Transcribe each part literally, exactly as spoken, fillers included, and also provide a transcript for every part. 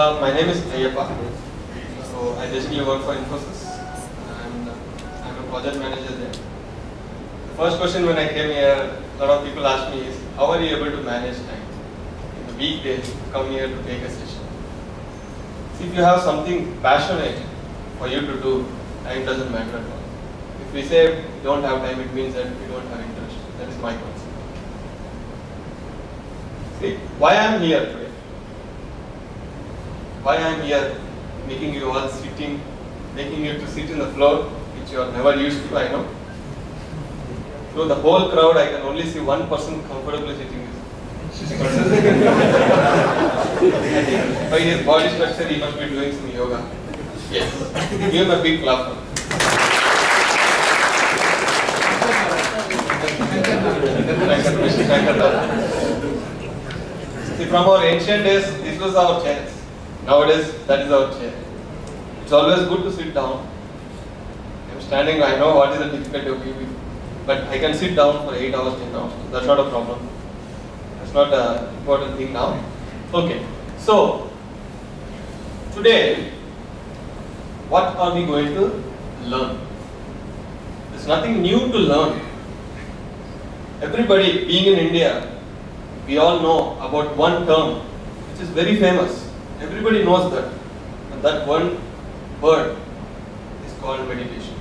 Uh, my name is Ayyappa. So I basically work for Infosys and uh, I'm a project manager there. The first question when I came here, a lot of people ask me is, how are you able to manage time? In the weekdays, come here to take a session. See, if you have something passionate for you to do, time doesn't matter at all. If we say we don't have time, it means that we don't have interest. That is my concept. See, why I am here today? Why I am here, making you all sitting, making you to sit in the floor, which you are never used to, I know. So the whole crowd, I can only see one person comfortably sitting. I think by his body structure, he must be doing some yoga. Yes. Give him a big clap. See, from our ancient days, this was our chairs. Nowadays, that is our chair. It's always good to sit down. I'm standing, I know what is the difficulty of you, but I can sit down for eight hours, ten hours. That's not a problem. That's not an important thing now. Okay, so today, what are we going to learn? There's nothing new to learn. Everybody, being in India, we all know about one term which is very famous. Everybody knows that. And that one word is called meditation.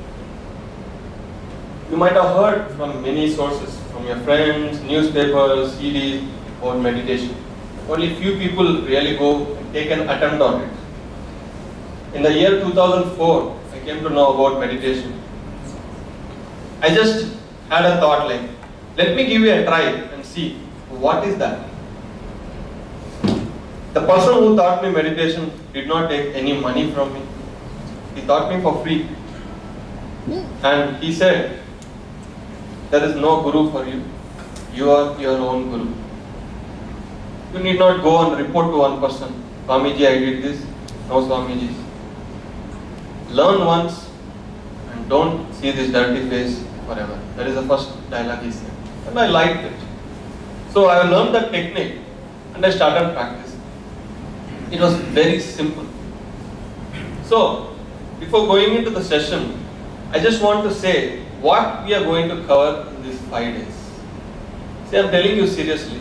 You might have heard from many sources, from your friends, newspapers, C Ds, about meditation. Only few people really go and take an attempt on it. In the year two thousand four, I came to know about meditation. I just had a thought like, let me give you a try and see what is that. The person who taught me meditation did not take any money from me. He taught me for free. And he said, there is no guru for you. You are your own guru. You need not go and report to one person. Swamiji, I did this. No Swamiji. Learn once and don't see this dirty face forever. That is the first dialogue he said. And I liked it. So I learned that technique and I started practicing. It was very simple. So, before going into the session, I just want to say what we are going to cover in these five days. See, I am telling you seriously.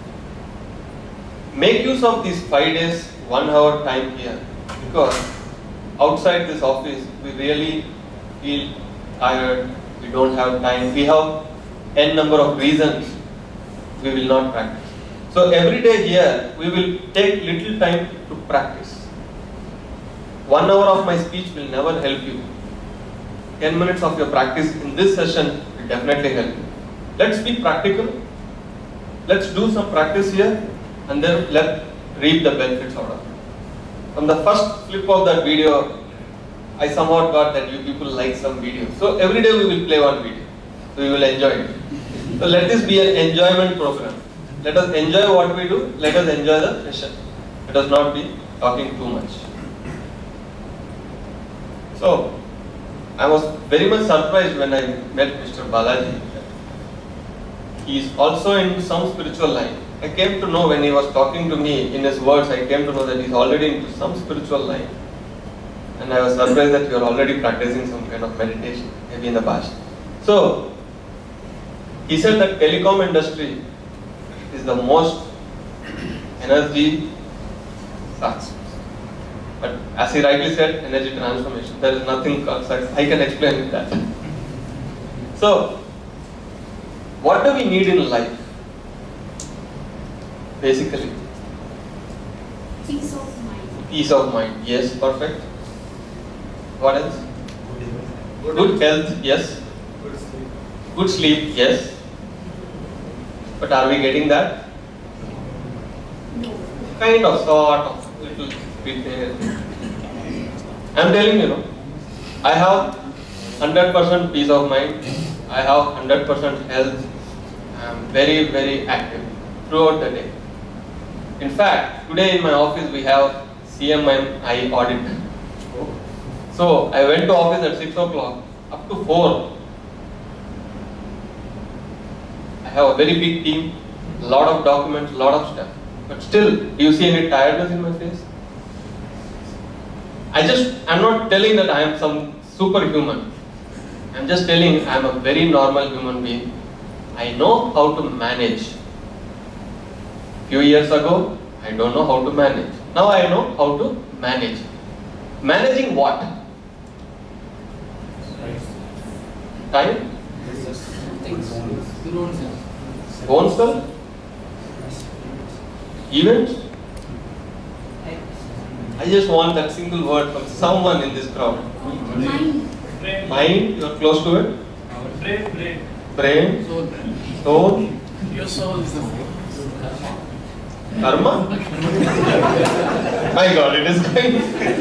Make use of these five days, one hour time here, because outside this office, we really feel tired, we don't have time, we have n number of reasons we will not practice. So every day here, we will take little time to practice. One hour of my speech will never help you. Ten minutes of your practice in this session will definitely help you. Let's be practical. Let's do some practice here and then let's reap the benefits out of it. From the first flip of that video, I somehow got that you people like some video. So every day we will play one video. So we will enjoy it. So let this be an enjoyment program. Let us enjoy what we do. Let us enjoy the session. Let us not be talking too much. So, I was very much surprised when I met Mister Balaji. He is also into some spiritual line. I came to know when he was talking to me in his words, I came to know that he is already into some spiritual line. And I was surprised that you are already practicing some kind of meditation, maybe in the past. So, he said that telecom industry is the most energy sucks. But as he rightly said, energy transformation. There is nothing called sucks. I can explain that. So, what do we need in life? Basically, peace of mind. Peace of mind. Yes, perfect. What else? Good, Good health. Yes. Good sleep. Good sleep. Yes. But are we getting that? No. Kind of, sort of, little bit there. I'm telling you, know, I have one hundred percent peace of mind. I have one hundred percent health. I'm very, very active throughout the day. In fact, today in my office we have C M I audit. So I went to office at six o'clock up to four. I have a very big team, lot of documents, lot of stuff. But still, do you see any tiredness in my face? I just, I'm not telling that I am some superhuman. I'm just telling I'm a very normal human being. I know how to manage. Few years ago, I don't know how to manage. Now I know how to manage. Managing what? Time? Own self? Events? I just want that single word from someone in this crowd. Mind. Mind, you are close to it. Brain, brain. Brain, soul, Your soul is the karma. My God, it is going.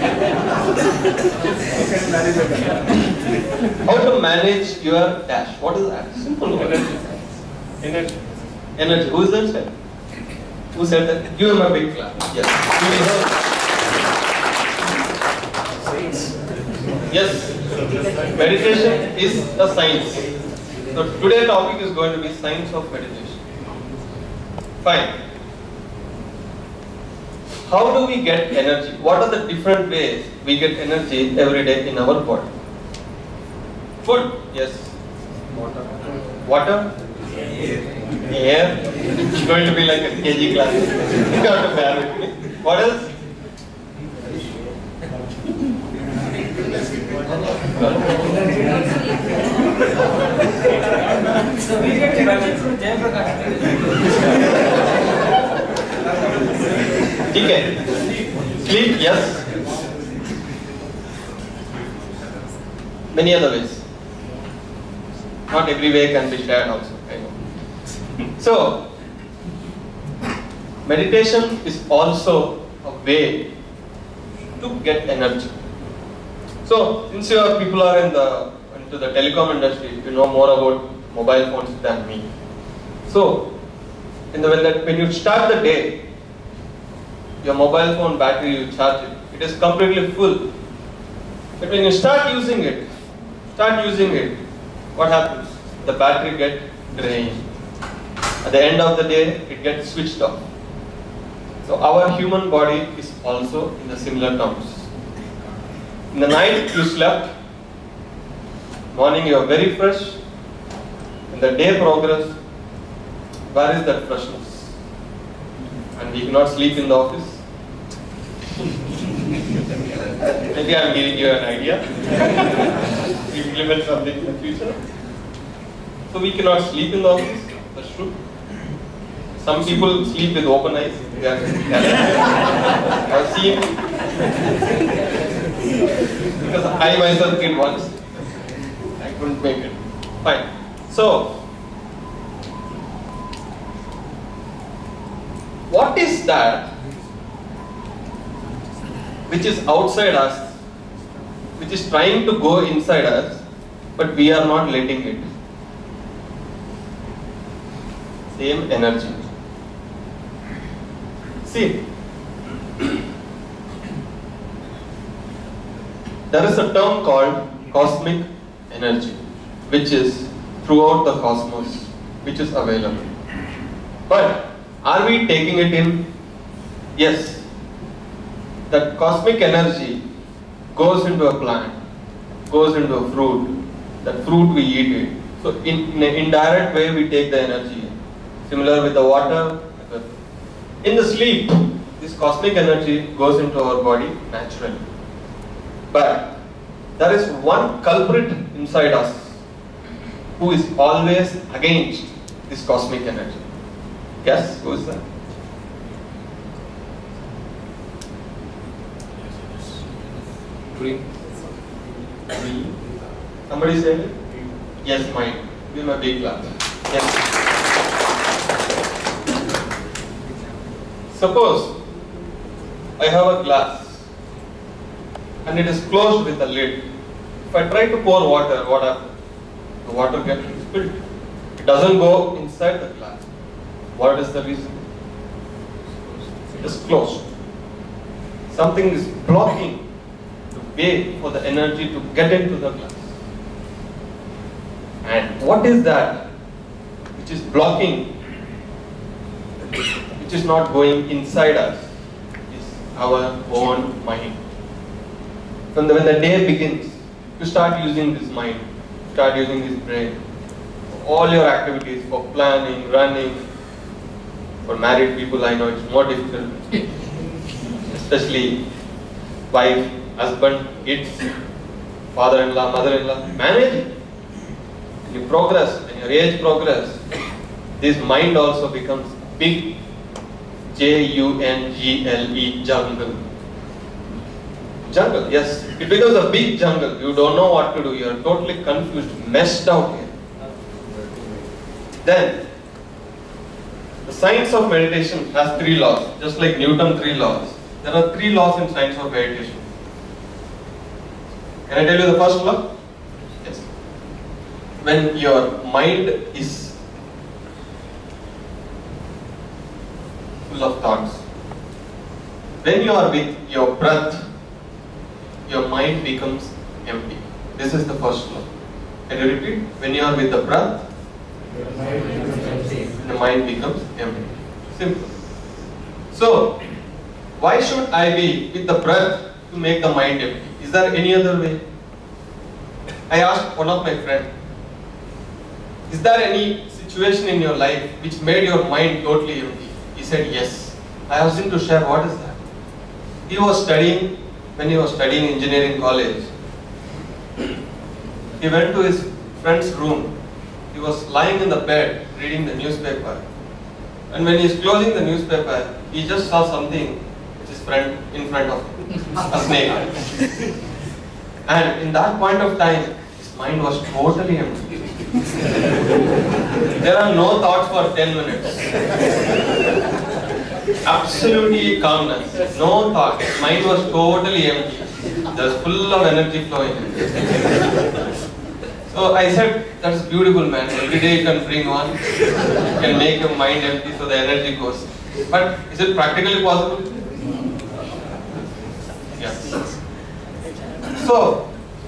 How to manage your dash? What is that? Simple word. energy. Energy. Who is that said? Who said that? Give him a big clap. Yes. Yes. Meditation is a science. So today's topic is going to be science of meditation. Fine. How do we get energy? What are the different ways we get energy every day in our body? Food, yes. Water. Water? Air. Air. It's going to be like a K G class. You have to bear with me. What else? So we get energy from Jayaprakash. Okay. Sleep, yes. Many other ways. Not every way can be shared also. I know. So, meditation is also a way to get energy. So, since your people are in the into the telecom industry, you know more about mobile phones than me. So, in the when that when you start the day, your mobile phone battery, you charge it, it is completely full. But when you start using it, start using it, what happens? The battery gets drained. At the end of the day, it gets switched off. So our human body is also in the similar terms. In the night you slept, morning you are very fresh, in the day progress, where is that freshness? And we cannot sleep in the office. Maybe I am giving you an idea. Implement something in the future. So we cannot sleep in the office. That's true. Some people sleep with open eyes. They are, they are, I've seen. Because I myself did once. I couldn't make it. Fine. So, what is that which is outside us, which is trying to go inside us, but we are not letting it? Same energy. See, there is a term called cosmic energy, which is throughout the cosmos, which is available. But are we taking it in? Yes. That cosmic energy goes into a plant, goes into a fruit. That fruit we eat it. So in, in an indirect way we take the energy in. Similar with the water. In the sleep, this cosmic energy goes into our body naturally. But there is one culprit inside us who is always against this cosmic energy. Yes, who is that? Dream. Somebody say it? Yes, mine. Give him a big clap. Yes. Suppose I have a glass and it is closed with a lid. If I try to pour water, what happens? The water gets spilled. It doesn't go inside the glass. What is the reason? It is closed. Something is blocking the way for the energy to get into the glass. And what is that which is blocking, which is not going inside us, is our own mind. From the, when the day begins, you start using this mind, start using this brain. All your activities for planning, running. For married people, I know it's more difficult, especially wife, husband, kids, father-in-law, mother-in-law. Manage it. When you progress, when your age progress, this mind also becomes big, J U N G L E, jungle. Jungle, yes. It becomes a big jungle. You don't know what to do. You are totally confused, messed out here. Then, the science of meditation has three laws, just like Newton's three laws. There are three laws in science of meditation. Can I tell you the first law? Yes. When your mind is full of thoughts, when you are with your breath, your mind becomes empty. This is the first law. Can you repeat? When you are with the breath, the mind becomes empty. Simple. So, why should I be with the breath to make the mind empty? Is there any other way? I asked one of my friends, is there any situation in your life which made your mind totally empty? He said yes. I asked him to share what is that. He was studying, when he was studying engineering college, he went to his friend's room. He was lying in the bed reading the newspaper. And when he is closing the newspaper, he just saw something which is friend in front of him, a snake. And in that point of time, his mind was totally empty. There are no thoughts for ten minutes. Absolutely calmness, no thought. His mind was totally empty. There was full of energy flowing. So I said, that's beautiful, man. Every day you can bring one. You can make your mind empty so the energy goes. But is it practically possible? Yes. So,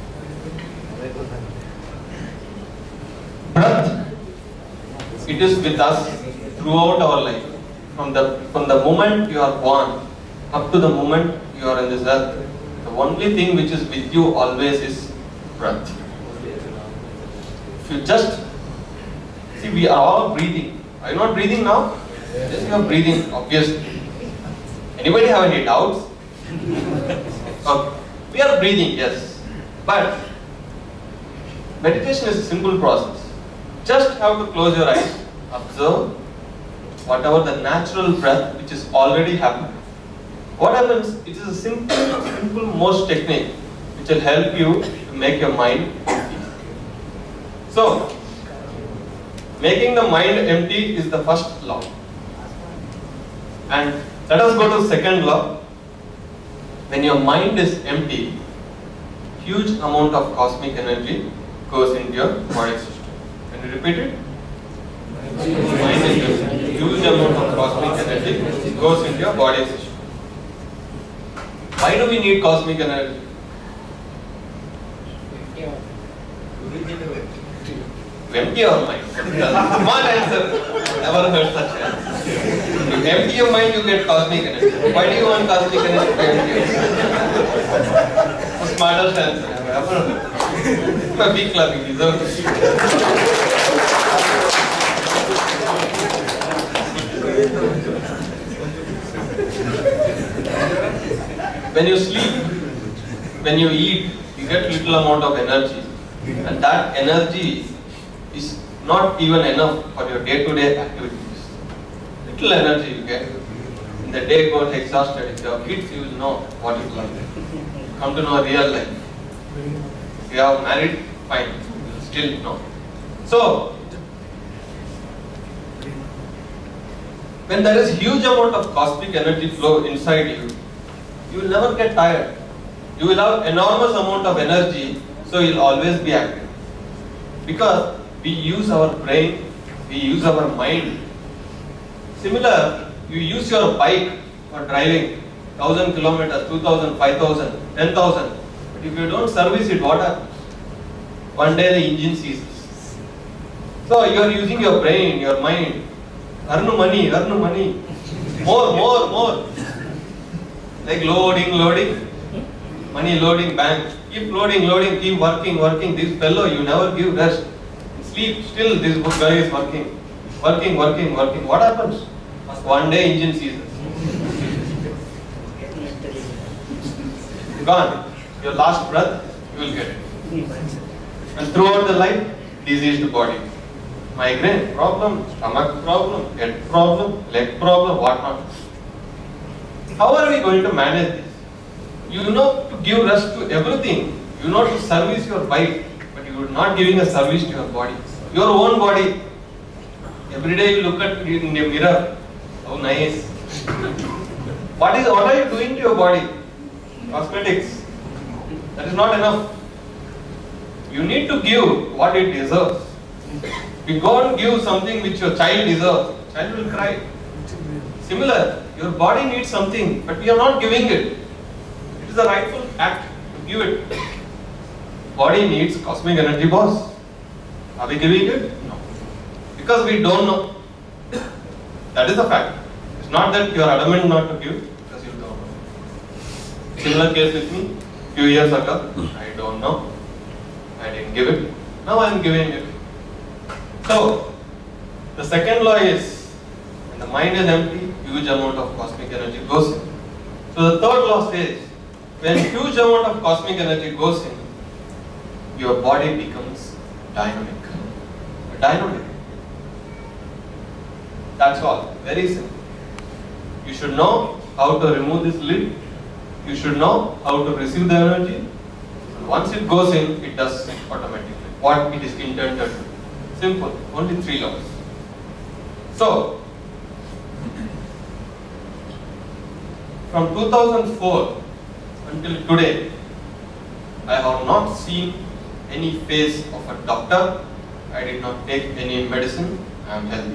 breath, it is with us throughout our life. From the, from the moment you are born up to the moment you are in this earth, the only thing which is with you always is breath. If you just, see, we are all breathing. Are you not breathing now? Yes, you are breathing, obviously. Anybody have any doubts? Okay. We are breathing, yes. But meditation is a simple process. Just have to close your eyes, observe whatever the natural breath which is already happening. What happens? It is a simple, simple most technique which will help you to make your mind empty. So, making the mind empty is the first law. And let us go to the second law. When your mind is empty, huge amount of cosmic energy goes into your body system. Can you repeat it? Mind is empty. Huge amount of cosmic energy goes into your body system. Why do we need cosmic energy? To empty our mind. Smart answer. Never heard such answer. To empty your mind, you get cosmic energy. Why do you want cosmic energy to empty your mind? The smartest answer I've ever heard. My big clubbing deserves it. When you sleep, when you eat, you get little amount of energy. And that energy is not even enough for your day-to-day activities. Little energy you get. In the day goes exhausted. If you have kids, you will know what it's like. Come to know real life. If you have married, fine. You will still know. So, when there is huge amount of cosmic energy flow inside you, you will never get tired. You will have enormous amount of energy, so you will always be active. Because we use our brain, we use our mind. Similar, you use your bike for driving one thousand kilometers, two thousand, five thousand, ten thousand. But if you don't service it, what happens? One day the engine ceases. So you are using your brain, your mind. Earn money, earn money. More, more, more. Like loading, loading. money loading bank. Keep loading, loading, keep working, working. This fellow, you never give rest. Sleep, still this guy is working. Working, working, working. What happens? One day engine seizes. Gone. Your last breath, you will get it. And throughout the life, diseased body. Migraine problem, stomach problem, head problem, leg problem, what not. How are we going to manage this? You know to give rest to everything. You know to service your body, but you are not giving a service to your body. Your own body. Every day you look at it in the mirror. Oh, nice. What is? What are you doing to your body? Cosmetics. That is not enough. You need to give what it deserves. If you go and give something which your child deserves, child will cry. Similar, your body needs something, but we are not giving it. It is a rightful act to give it. Body needs cosmic energy, boss. Are we giving it? No. Because we don't know. That is the fact. It's not that you are adamant not to give, because you don't know. Similar case with me, few years ago, I don't know. I didn't give it. Now I am giving it. So, the second law is, when the mind is empty, huge amount of cosmic energy goes in. So the third law says, when huge amount of cosmic energy goes in, your body becomes dynamic. Dynamic. That's all. Very simple. You should know how to remove this lid. You should know how to receive the energy. And once it goes in, it does automatically what it is intended to do. Simple. Only three laws. So, from two thousand four until today, I have not seen any face of a doctor. I did not take any medicine. I am healthy.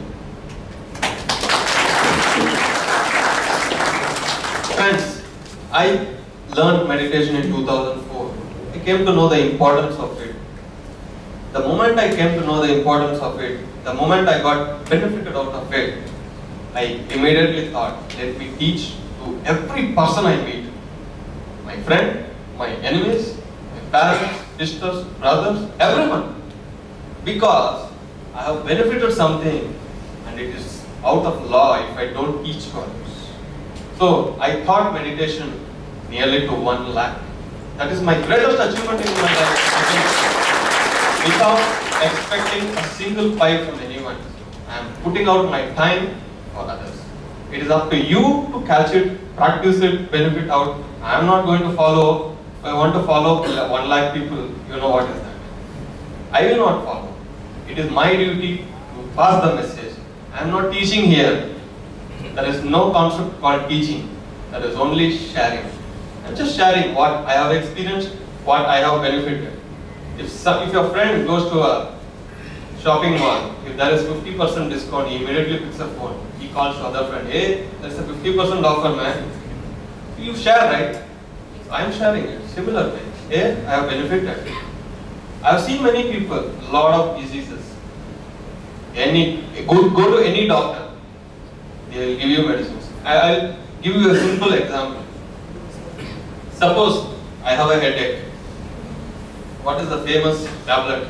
Friends, I learned meditation in two thousand four. I came to know the importance of it. The moment I came to know the importance of it, the moment I got benefited out of it, I immediately thought, let me teach to every person I meet, my friend, my enemies, my parents, sisters, brothers, everyone. Because I have benefited something and it is out of law if I don't teach to others. So I taught meditation nearly to one lakh. That is my greatest achievement in my life. Without expecting a single pie from anyone. I am putting out my time for others. It is up to you to catch it, practice it, benefit out. I am not going to follow. If I want to follow one lakh people, you know what is that. I will not follow. It is my duty to pass the message. I am not teaching here. There is no concept called teaching. There is only sharing. I am just sharing what I have experienced, what I have benefited. If, some, if your friend goes to a shopping mall, if there is fifty percent discount, he immediately picks a phone. He calls to other friend, hey, there is a fifty percent offer, man. You share, right? So I am sharing it. Similar way. Hey, I have benefited. I have seen many people, a lot of diseases. Any, go, go to any doctor, they will give you medicines. I will give you a simple example. Suppose I have a headache. What is the famous tablet?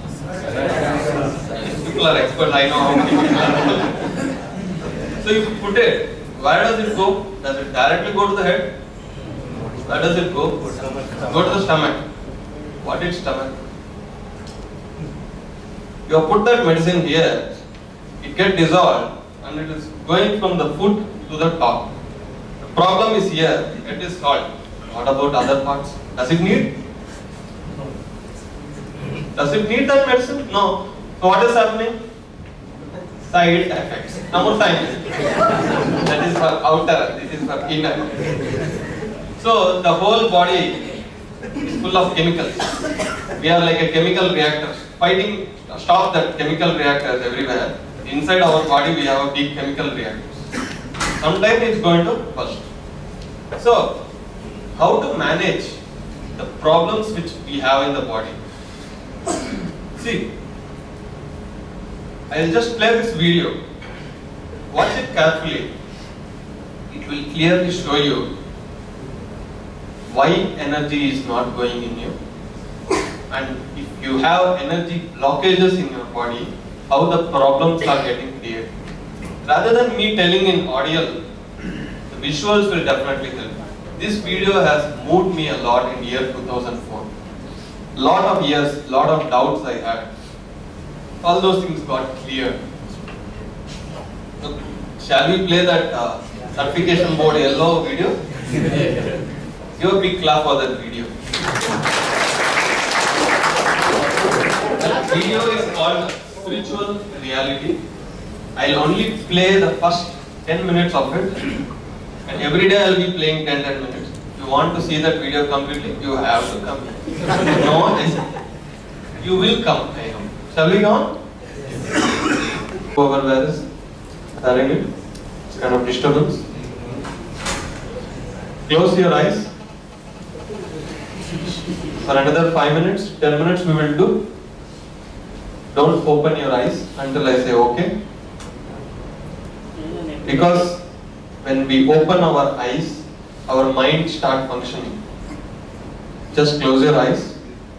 People are experts, I know how many people are. So you put it, where does it go? Does it directly go to the head? Where does it go? Go to the stomach. What is stomach? You have put that medicine here, it gets dissolved and it is going from the foot to the top. The problem is here, it is solved. What about other parts? Does it need? Does it need that medicine? No. So what is happening? Side effects. No more time. That is for outer, this is for inner. So the whole body is full of chemicals. We are like a chemical reactor. Fighting, stop that chemical reactors everywhere. Inside our body we have big chemical reactors. Sometimes it's going to burst. So, how to manage the problems which we have in the body? See, I will just play this video. Watch it carefully. It will clearly show you why energy is not going in you, and if you have energy blockages in your body, how the problems are getting created. Rather than me telling in audio, the visuals will definitely help. This video has moved me a lot in year two thousand four. Lot of years, lot of doubts I had. All those things got cleared. So, shall we play that uh, certification board yellow video? Give a big clap for that video. That video is called Spiritual Reality. I'll only play the first ten minutes of it, and every day I'll be playing ten ten minutes. If you want to see that video completely, you have to come. No, you will come. I know. Shall we go on? Whoever there is having it, it's kind of disturbance. Close your eyes. For another five minutes, ten minutes we will do. Don't open your eyes until I say okay. Because when we open our eyes, our mind starts functioning. Just close your eyes.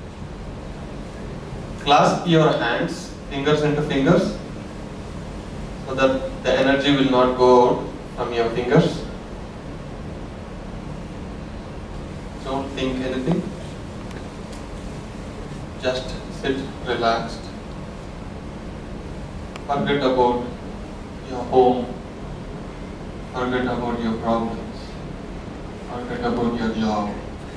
Clasp your hands, fingers into fingers, so that the energy will not go out from your fingers. Don't think anything. Just sit relaxed. Forget about your home. Forget about your problems. Forget about your job.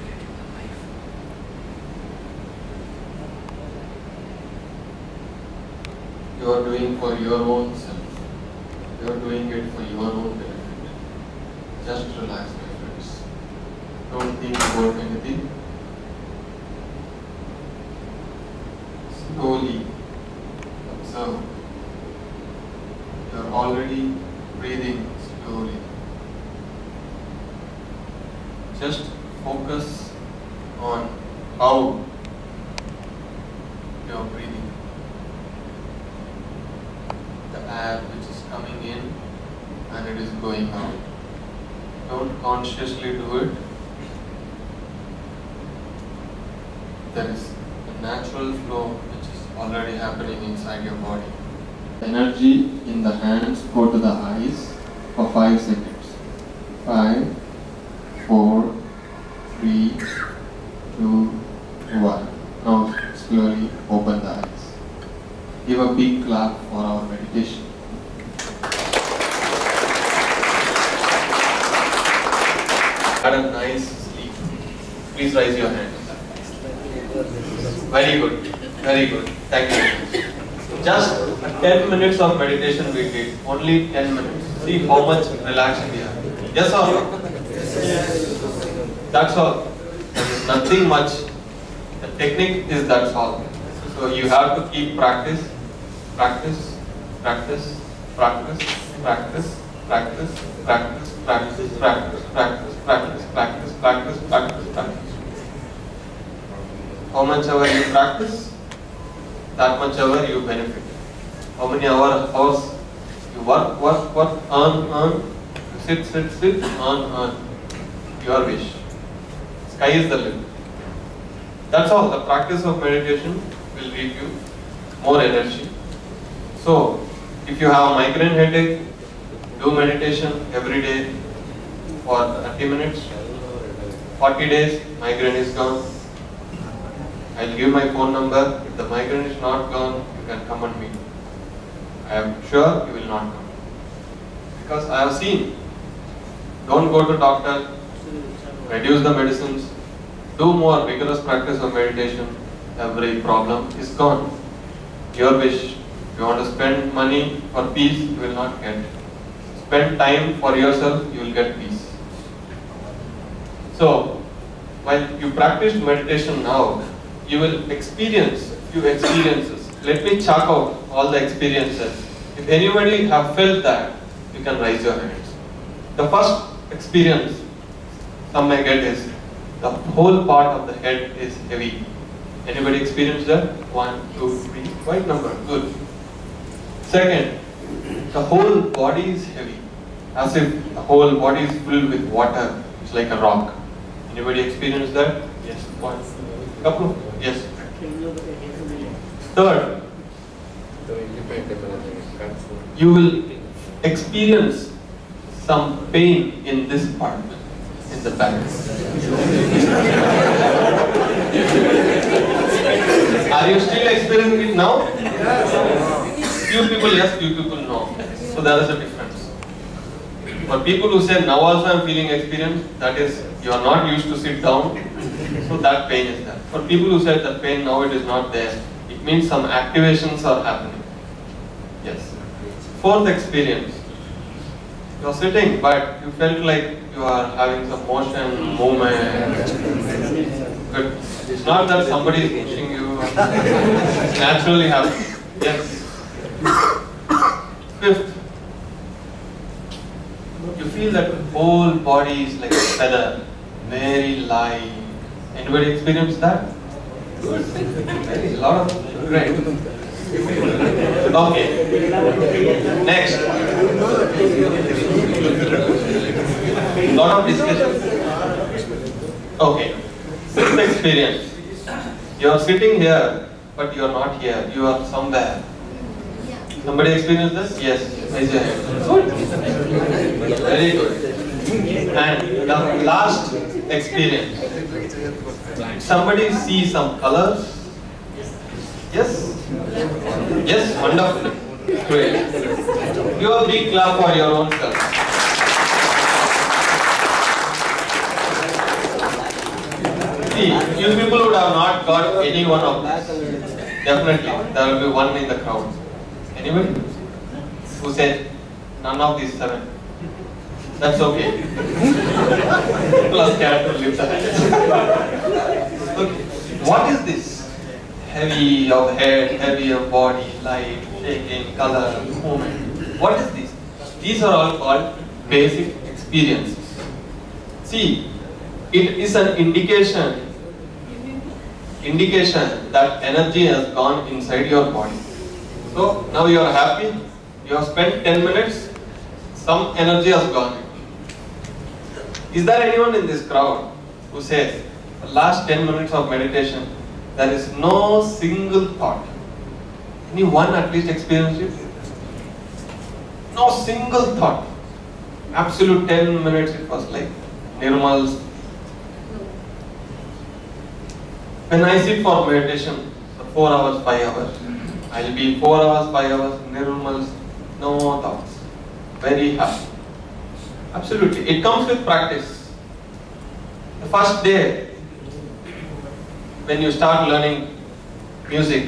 You are doing for your own self. You are doing it for your own benefit. Just relax, my friends. Don't think about anything. Slowly observe. You are already breathing slowly. Just focus on how you are breathing. The air which is coming in and it is going out. Don't consciously do it. There is a natural flow which is already happening inside your body. Energy in the hands go to the eyes for five seconds. Five, four, three, two, one. Now slowly open the eyes. Give a big clap for our meditation. Had a nice sleep. Please raise your hand. Very good. Very good. Thank you. Just ten minutes of meditation we did. Only ten minutes. See how much relaxed we are. Yes or no? That's all. There is nothing much. The technique is that's all. So you have to keep practice, practice, practice, practice, practice, practice, practice, practice, practice, practice, practice, practice, practice, practice, practice. How much ever you practice, that much ever you benefit. How many hour, hours you work, work, work, earn, earn, sit, sit, sit, earn, earn. Your wish. Sky is the limit. That's all. The practice of meditation will give you more energy. So, if you have a migraine headache, do meditation every day for thirty minutes. forty days, migraine is gone. I'll give my phone number. If the migraine is not gone, you can come and meet. I am sure you will not come. Because I have seen. Don't go to doctor. Reduce the medicines. Do more vigorous practice of meditation. Every problem is gone. Your wish. If you want to spend money for peace, you will not get. Spend time for yourself, you will get peace. So, while you practice meditation now, you will experience few experiences. Let me chalk out all the experiences. If anybody have felt that, you can raise your hands. The first experience some may get is the whole part of the head is heavy. Anybody experienced that? One, two, three, right number, good. Second, the whole body is heavy, as if the whole body is filled with water. It's like a rock. Anybody experienced that? Yes. One. Couple? Yes. Third, you will experience some pain in this part, in the back. Are you still experiencing it now? Few people yes, few people no. So there is a difference. For people who say now also I am feeling experience, that is you are not used to sit down, so that pain is there. For people who say that pain now it is not there, it means some activations are happening. Yes. Fourth experience. You are sitting but you felt like you are having some motion, movement. Good. It's not that somebody is pushing you. It's naturally happens. Yes. Fifth. You feel that the whole body is like a feather, very light. Anybody experience that? Very lot of great. Okay. Next. Lot of discussion. Okay. Sixth experience. You are sitting here, but you are not here. You are somewhere. Somebody experienced this? Yes. Raise your hand. Good. Very good. And the last experience. Somebody see some colors? Yes? Yes? Wonderful. Great. Give a big clap for your own self. See, you people would have not got any one of these. Definitely. There will be one in the crowd. Anybody? Who said none of these seven? That's okay. People are scared to lift the hand. Okay. What is this? Heavy of head, heavy of body, light, shaking, color, movement. What is this? These are all called basic experiences. See, it is an indication, indication that energy has gone inside your body. So now you are happy, you have spent ten minutes, some energy has gone. Is there anyone in this crowd who says, the last ten minutes of meditation, there is no single thought? Anyone at least experienced it? No single thought. Absolute ten minutes it was like Nirmal's. When I sit for meditation, so four hours, five hours, I'll be four hours, five hours, Nirmal's, no thoughts. Very happy. Absolutely. It comes with practice. The first day, when you start learning music,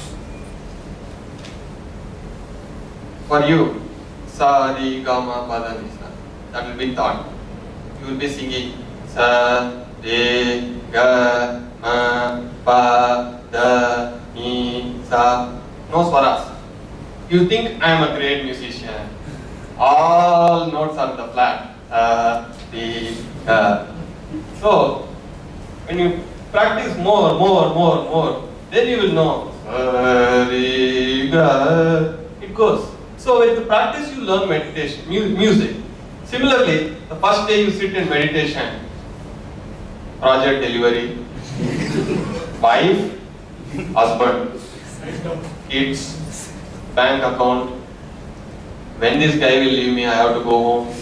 for you, sa, ri, ga, ma, pa, da, ni, sa, that will be thought. You will be singing sa, re, ga, ma, pa, da, ni, sa. No swaras. You think I am a great musician. All notes are the flat. Sa, re, ga. So, when you practice more, more, more, more, then you will know. Sa, re, ga. It goes. So with the practice you learn meditation, mu music. Similarly, the first day you sit in meditation, project delivery, wife, husband, kids, bank account. When this guy will leave me, I have to go home.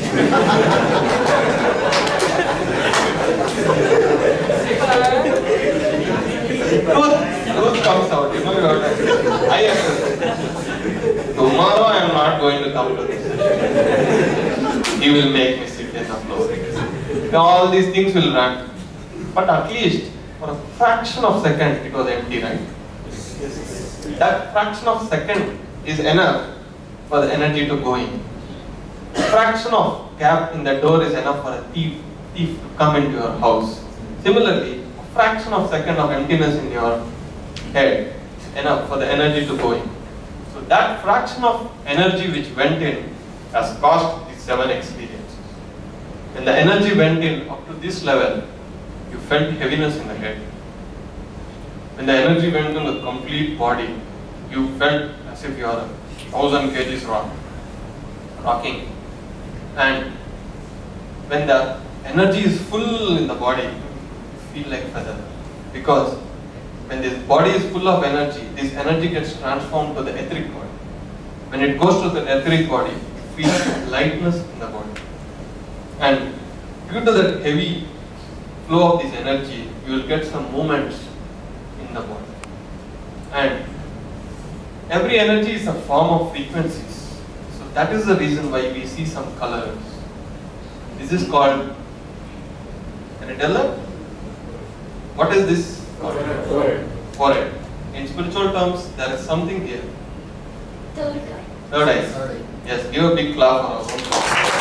truth, truth comes out. You know, you have to, I have to. Tomorrow I am not going to come to this session. He will make me sit in the floor. All these things will run. But at least for a fraction of a second it was empty, right? That fraction of a second is enough for the energy to go in. A fraction of gap in the door is enough for a thief, thief to come into your house. Similarly, a fraction of a second of emptiness in your head is enough for the energy to go in. So that fraction of energy which went in has caused these seven experiences. When the energy went in up to this level, you felt heaviness in the head. When the energy went in the complete body, you felt as if you are a thousand kgs rock, rocking. And when the energy is full in the body, you feel like feather. Because when this body is full of energy, this energy gets transformed to the etheric body. When it goes to the etheric body, it feels lightness in the body. And due to that heavy flow of this energy, you will get some movements in the body. And every energy is a form of frequencies. So that is the reason why we see some colors. This is called, can you tell them? What is this? Forehead. Forehead. In spiritual terms, there is something here. Third eye. Third eye. Yes, give a big clap for our own.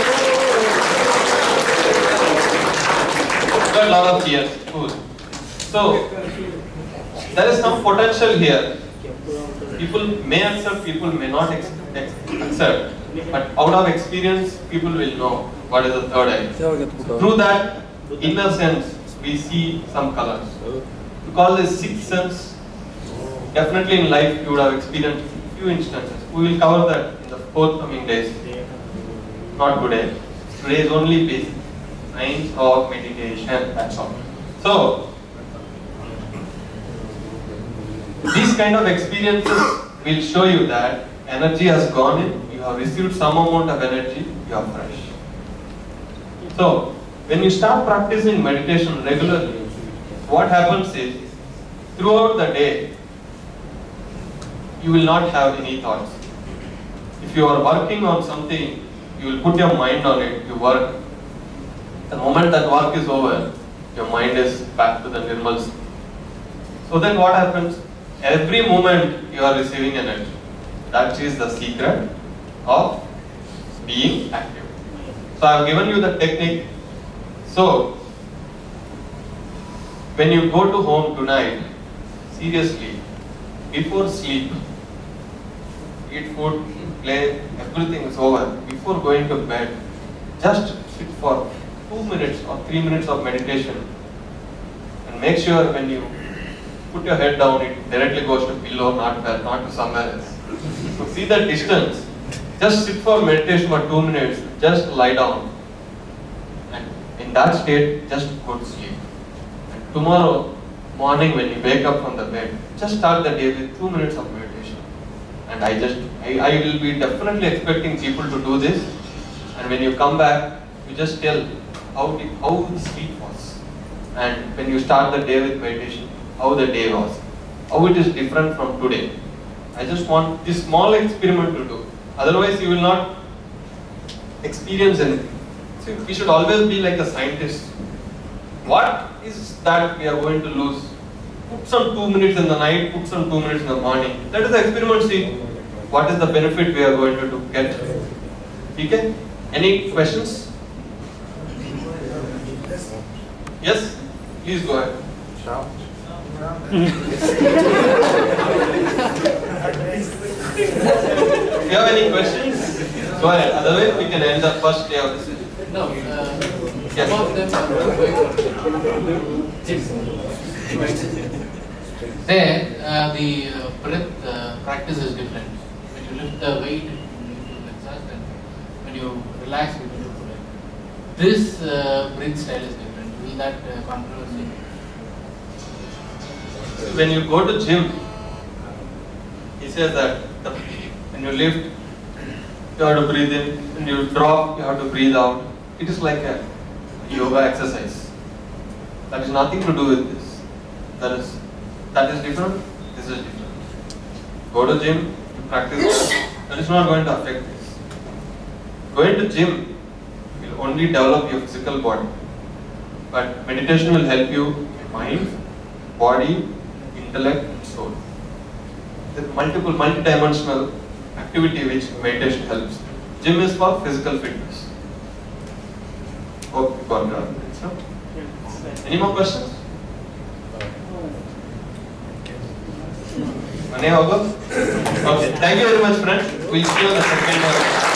Got a lot of cheers. Cool. So, there is some potential here. People may accept, people may not ex ex accept. But out of experience, people will know what is the third eye. Through that inner sense, we see some colors. We call this sixth sense. Definitely in life, you would have experienced few instances. We will cover that in the forthcoming days. Not today. Today is only basic science of meditation. That's all. So, these kind of experiences will show you that energy has gone in, you have received some amount of energy, you are fresh. So, when you start practicing meditation regularly, what happens is, throughout the day, you will not have any thoughts. If you are working on something, you will put your mind on it, you work. The moment that work is over, your mind is back to the normal state. So then what happens? Every moment you are receiving energy. That is the secret of being active. So I have given you the technique. So, when you go to home tonight, seriously, before sleep, eat food, play, everything is over. Before going to bed, just sit for two minutes or three minutes of meditation and make sure when you put your head down, it directly goes to pillow, not bed, not to somewhere else. So see the distance. Just sit for meditation for two minutes, just lie down. And in that state, just go to sleep. And tomorrow morning when you wake up from the bed, just start the day with two minutes of meditation. And I just, I, I will be definitely expecting people to do this. And when you come back, you just tell how the, how the sleep was. And when you start the day with meditation, how the day was. How it is different from today. I just want this small experiment to do. Otherwise, you will not experience anything. See, we should always be like a scientist. What is that we are going to lose? Put some two minutes in the night, put some two minutes in the morning. That is the experiment, see what is the benefit we are going to do, get. Okay? Any questions? Yes? Please go ahead. If you have any questions, go ahead. Otherwise, we can end the first day of the session. No, uh, Yes. some of them are going for gym. There, uh, the uh, breath uh, practice is different. When you lift the weight, you feel exhausted, and when you relax, you feel full. This uh, breath style is different. Will that uh, controversy? When you go to gym, he says that the, when you lift, you have to breathe in. When you drop, you have to breathe out. It is like a yoga exercise. That is nothing to do with this. That is that is different. This is different. Go to gym, you practice that. That is not going to affect this. Going to gym will only develop your physical body, but meditation will help you in mind, body, intellect, and soul. There is multiple, multi-dimensional activity which meditation helps. Gym is for physical fitness. Hope you got the answer. Any more questions? Okay, thank you very much, friends. We'll see you on the second one.